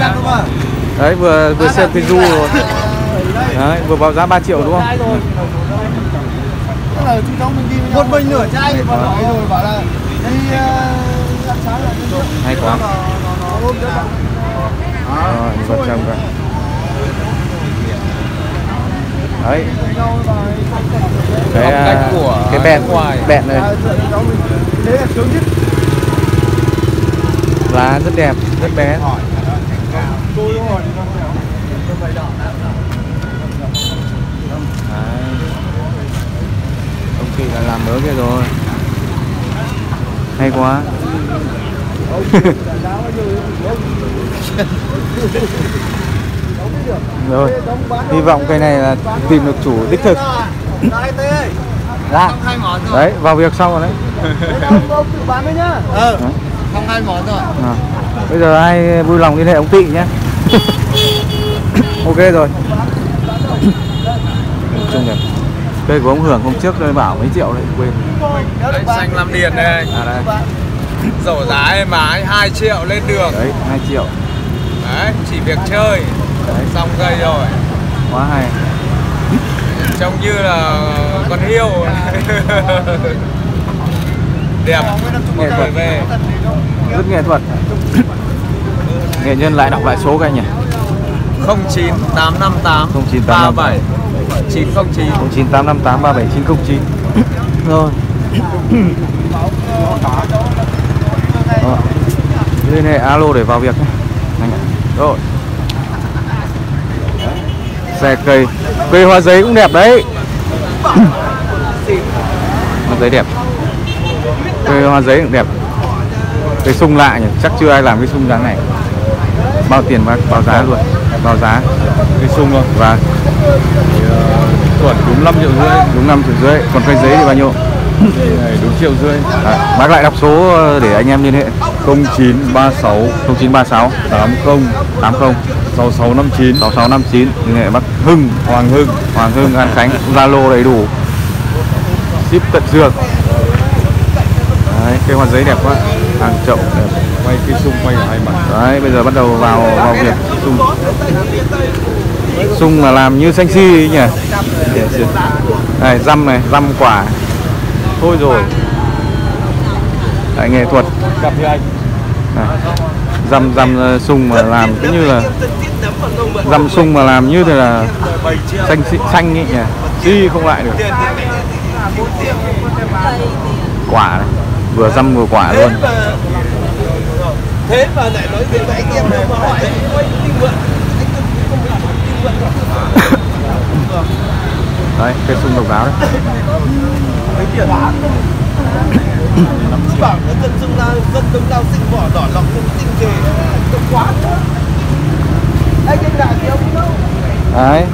Đấy, vừa xem cái du rồi. Đấy, vừa báo giá 3 triệu đúng không? Một mình nửa chai thì vào rồi bảo là đi ăn sáng là hay quá. Rồi, vào trong cả. Đấy. Cái bẹn này. Lá rất đẹp, rất bé. Ông chị là làm mới kia rồi. Hay quá. Rồi, hy vọng cây này là tìm được chủ đích thực. Đấy, vào việc sau rồi đấy. Không 2 món rồi. Bây giờ ai vui lòng liên hệ ông Tị nhé. Ok rồi. Trông đẹp. Cây của ông Hưởng hôm trước tôi bảo mấy triệu đấy, quên. Đấy, xanh Lam Điền đây. Đây. Dầu giá em bán 2 triệu lên đường. Đấy, 2 triệu. Đấy, chỉ việc chơi. Đấy. Xong cây rồi. Quá hay. Trông như là con hiêu. Đẹp. Nghệ thuật về. Rất nghệ thuật. Nghệ nhân lại đọc lại số các anh nhỉ? 09858 09858 909 09858 37909. Rồi. Liên hệ alo để vào việc nhé. Rồi. Xe cây hoa giấy cũng đẹp đấy. Hoa giấy đẹp. Cây hoa giấy cũng đẹp. Cây sung lạ nhỉ, chắc chưa ai làm cái sung dáng này. Bao tiền bao giá luôn, bao giá cây sung thôi. Và chuẩn đúng 5,5 triệu. Đúng 5,5 triệu. Còn cây giấy thì bao nhiêu? Này đúng 1,5 triệu. Bác lại đọc số để anh em liên hệ. 0936 0936 80 80 6659 6659. Liên hệ bác Hoàng Hưng An Khánh, Zalo đầy đủ, ship tận dược. Đấy, cây hoa giấy đẹp quá, hàng chậu đẹp. quay cây sung quay ở hai mặt. Đấy, bây giờ bắt đầu vào việc sung mà làm như xanh xi ấy nhỉ. Này, răm quả thôi rồi. Đấy, nghệ thuật. Gặp như anh. Răm sung mà làm cứ như là răm sung mà làm như thế là xanh ấy nhỉ. Xi không lại được. Quả này, vừa răm vừa quả luôn. Thế mà lại nói về anh em mà hỏi anh đi mượn. Đấy, cây sung độc đáo đấy. Mấy tiền bảo là dân đông lao sinh vỏ đỏ lọc không tinh nghề nó quá nữa. Anh đại thì ông đâu. Đấy.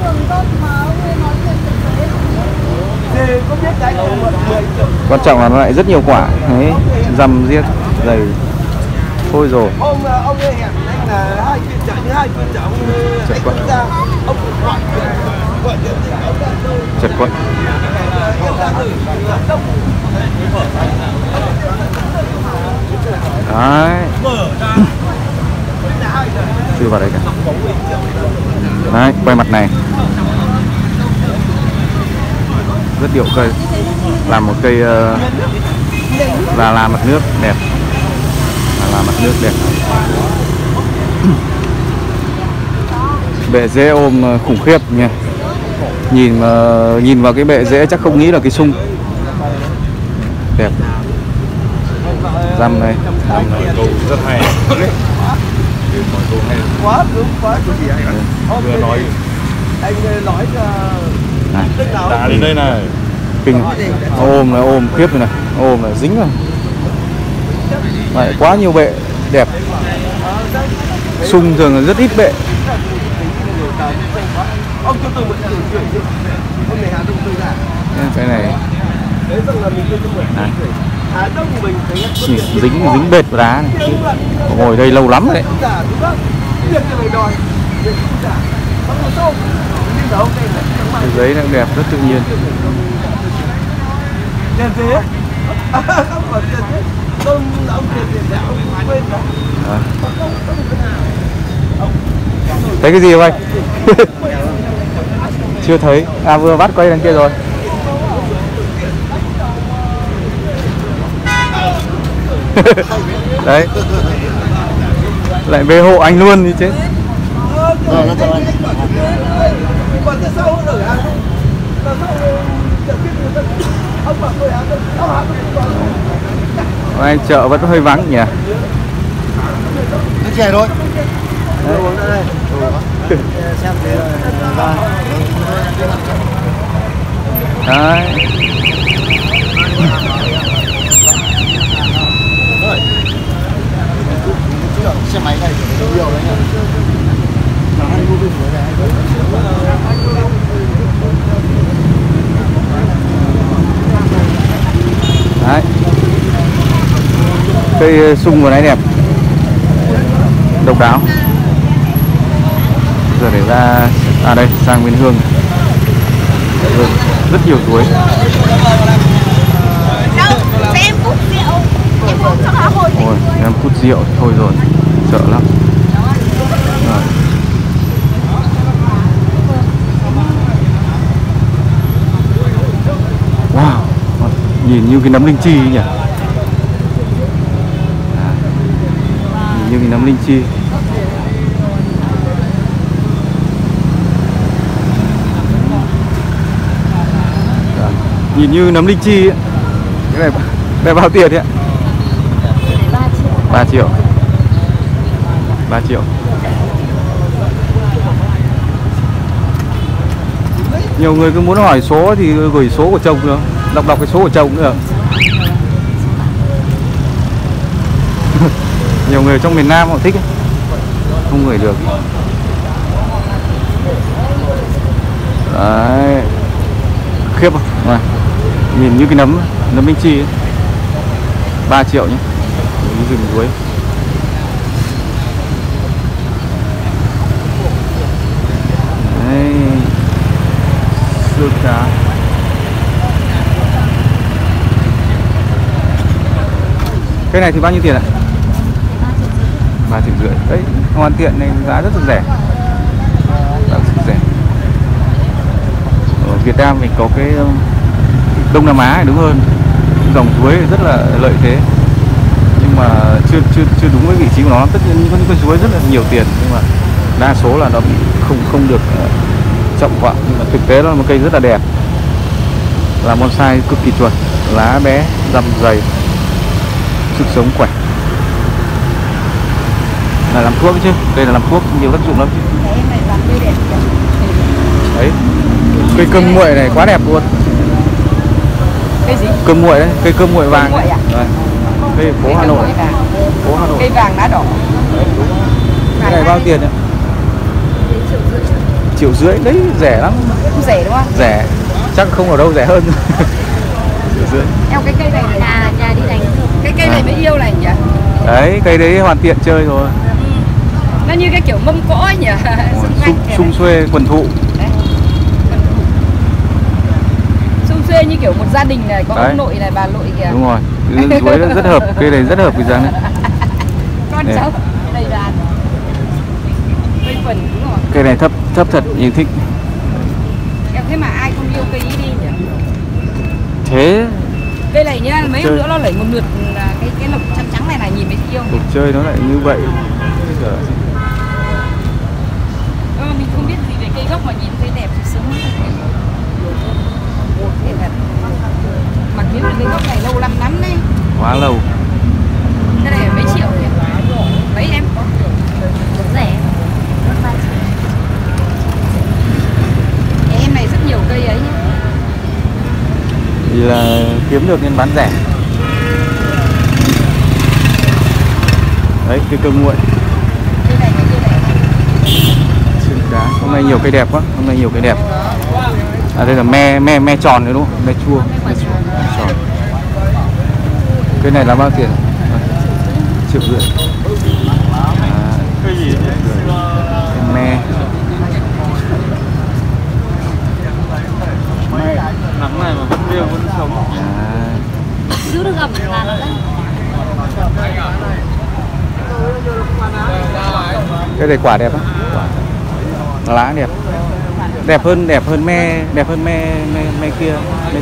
Quan trọng là nó lại rất nhiều quả. Đấy, răm riết dày. Thôi rồi. Ông ấy hẹn anh là 2 phiên chợ, như 2 phiên chợ ông ra ông gọi điện thì ông ra đâu. Chật quất. Đấy. Chưa vào đây cả. Đấy, quay mặt này. Rất điệu cây. Làm một cây là làm mặt nước đẹp. Là mặt nước đẹp. Bệ rễ ôm khủng khiếp nha. Nhìn vào cái bệ rễ chắc không nghĩ là cái sung. Đẹp. Răm này. Câu rất hay. Quá đúng quá. Vừa nói anh nói đã đến đây này. Kinh. Ôm khiếp này, ôm là dính rồi. Đấy, quá nhiều bệ đẹp. Sung thường là rất ít bệ. Cái này dính bệt vào đá này. Ngồi đây lâu lắm đấy. Cái giấy nó đẹp, rất tự nhiên. Thấy cái gì không anh? Chưa thấy. À vừa bắt quay đằng kia rồi. Đấy. Lại về hộ anh luôn đi chứ. Anh chợ vẫn hơi vắng nhỉ. Nước chè thôi. Uống nữa đây. Xem thế ra. Đấy. Xe máy này nhiều đấy nhá. Đấy. Cây sung vừa nãy đẹp, độc đáo. Giờ để ra đây sang bên Hương. Rất nhiều túi. Em cút rượu. Em uống cho nó hồi Ôi, em cút rượu thôi rồi, sợ lắm. Rồi. Wow, nhìn như cái nấm linh chi nhỉ. Nhìn như cái nấm linh chi. Nhìn như nấm linh chi ấy. Cái này bao tiền đấy ạ? 3 triệu. 3 triệu. Nhiều người cứ muốn hỏi số thì gửi số của chồng nữa. Đọc cái số của chồng nữa. Nhiều người trong miền Nam họ thích ấy. Không gửi được. Đấy. Khiếp không? Rồi. Nhìn như cái nấm linh chi ấy. 3 triệu nhé. Rừng cuối. Đấy. Xương cá. Cái này thì bao nhiêu tiền ạ? 3,5 triệu. Đấy, hoàn thiện này giá rất là rẻ. Rất rẻ. Ở Việt Nam mình có cái Đông Nam Á đúng hơn. Dòng suối rất là lợi thế. Nhưng mà chưa đúng với vị trí của nó. Tất nhiên có những con suối rất là nhiều tiền, nhưng mà đa số là nó bị không được trọng vọng. Nhưng mà thực tế nó là một cây rất là đẹp, là bonsai cực kỳ chuẩn, lá bé, răm dày, sức sống khỏe. Là làm thuốc chứ, đây là làm thuốc nhiều tác dụng lắm chứ. Đấy, cây cơm nguội này quá đẹp luôn. Cây gì? Cơm nguội đấy, cây cơm nguội vàng. Nguội à? Đấy. Cây phố Hà Nội. Phố Hà Nội. Cây vàng lá đỏ. Đấy, đúng. Cái này bao tiền ạ? 1,5 triệu. Đấy, rẻ lắm. Không rẻ đúng không? Rẻ, chắc không ở đâu rẻ hơn. 1,5 triệu. Theo cái cây này nhà đi đánh. Cái cây này mới yêu này nhỉ? Đấy, cây đấy hoàn thiện chơi rồi. Nó như cái kiểu mâm cỗ ấy nhỉ? Sum xuê quần thụ. Sum xuê như kiểu một gia đình này, có đấy. ông nội này, bà nội kìa. Đúng rồi, chuối rất hợp, cây này rất hợp với dáng này. Con cháu đầy đàn. Cây phần đúng rồi. Cây này thấp thật nhưng thích. Em thế mà ai không yêu cây ý đi nhỉ? Thế Cây này nhá, mấy hôm nữa nó lấy một lượt cái lộc trắng trắng này nhìn mới yêu. cuộc chơi nó lại như vậy. Mình không biết gì về cây gốc mà nhìn thấy đẹp thì sướng. Mà kiếm được cây gốc này lâu lắm đấy. Quá lâu. Cái này mấy triệu nhỉ? Mấy em? Rẻ. Em này rất nhiều cây ấy nhá. Vì là kiếm được nên bán rẻ. Đấy, cây cơm nguội. Cây này Xương cá. Hôm nay nhiều cây đẹp quá, hôm nay nhiều cây đẹp. À đây là me tròn nữa đúng không? Me chua, me tròn. Cây này là bao tiền? 1,5 triệu. Cái gì? Me. Nắng này mà vẫn riêng vẫn sống. giữ được gầm là nó đấy. Cái này quả đẹp á. lá đẹp, đẹp hơn me kia.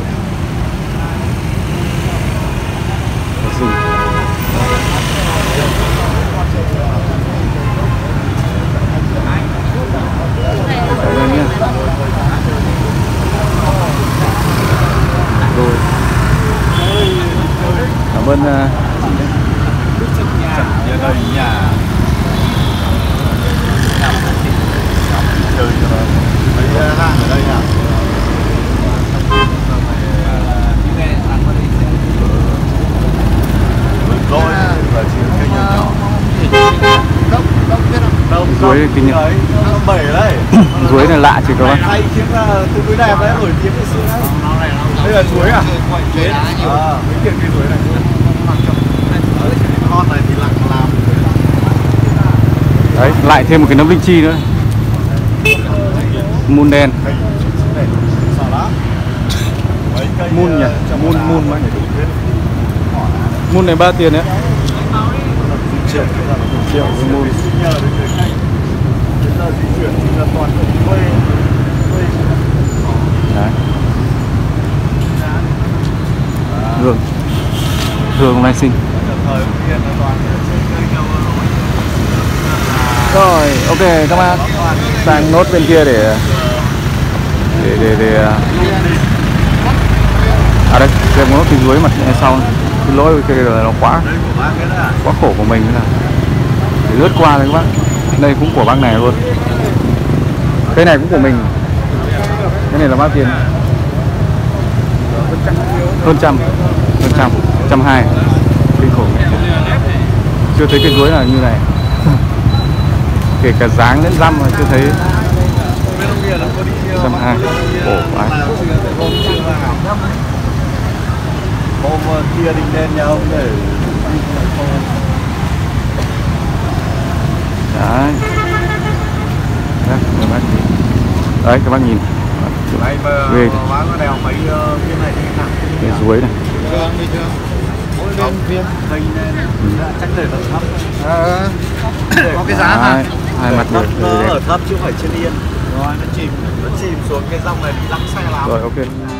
Rừng. Cảm ơn nhé. Rồi. Cảm ơn Giờ đây nhà chơi cho nó mấy hàng ở đây nào. Rồi là chỉ cái nhỏ dưới kinh nghiệm. Bảy đấy. Dưới này lạ chứ các bác. Hay chính là từ núi đẹp đấy, nổi tiếng ngày xưa đấy. Đây là chuối à? Mấy kiện cây chuối này. Con này thì làm. Đấy, lại thêm một cái nấm linh chi nữa. Mun đen. Mun nhỉ? Mun mà. Mun này 3 tiền đấy. Triệu với mun. Đấy. Hương lai sinh. Rồi, ok các bác sang nốt bên kia để à đây, xem nốt phía dưới mặt sau. Cái lỗi cái này nó quá khổ của mình là để lướt qua đấy các bác. Đây cũng của bác này luôn. Cái này cũng của mình. Cái này là bao tiền? Hơn trăm, 120. Kinh khủng. Chưa thấy cái chuối là như này. Kể cả dáng đến răm mà chưa thấy. 120. Ồ quá. Hôm kia đi lên nhà ông để Đấy. Đấy, các bác nhìn. Đấy, các bác nhìn. này mà Ghê. bán có đèo mấy viên này thì nào? Cái suối này. Đi chưa? Mỗi bên viên cây nên chắc để nó thấp. Có cái giá hả? Hai mặt đều nó đẹp. ở thấp chứ không phải trên yên. Rồi nó chìm xuống cái dòng này đi lăng xe lắm. Rồi ok.